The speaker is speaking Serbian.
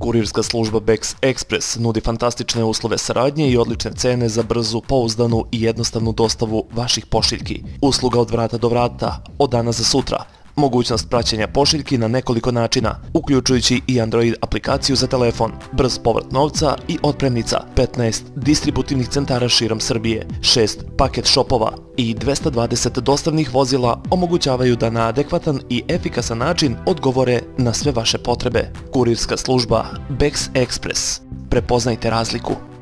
Kurirska služba Bex Express nudi fantastične uslove saradnje i odlične cene za brzu, pouzdanu i jednostavnu dostavu vaših pošiljki. Usluga od vrata do vrata, od dana za sutra. Mogućnost praćenja pošiljki na nekoliko načina, uključujući i Android aplikaciju za telefon, brz povrat novca i otpremnica, 15 distributivnih centara širom Srbije, 6 paket shopova i 220 dostavnih vozila omogućavaju da na adekvatan i efikasan način odgovore na sve vaše potrebe. Kurirska služba Bex Express. Prepoznajte razliku.